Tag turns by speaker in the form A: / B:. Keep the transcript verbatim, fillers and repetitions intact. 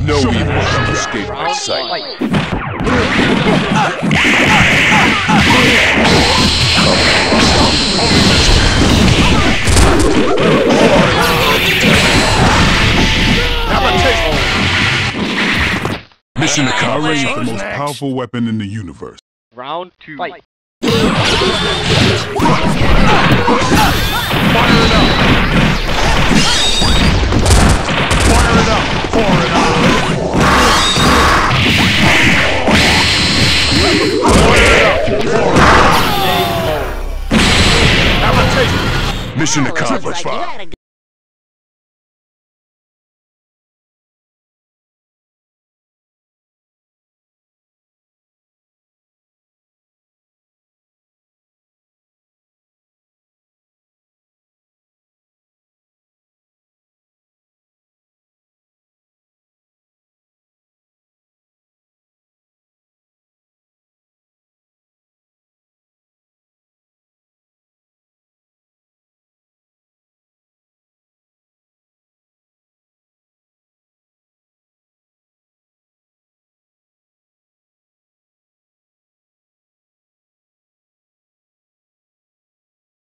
A: No evil shall escape my sight. Mission accomplished.
B: Is the most powerful weapon in the universe.
C: Round two. Fight.
A: Fire it up! Fire it up! Pour it out! Pour it up! Pour it out! Have a taste! Mission accomplished.